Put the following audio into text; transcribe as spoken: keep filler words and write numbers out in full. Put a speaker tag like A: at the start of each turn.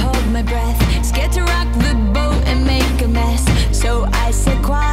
A: hold my breath, scared to rock the boat and make a mess. So I said quiet.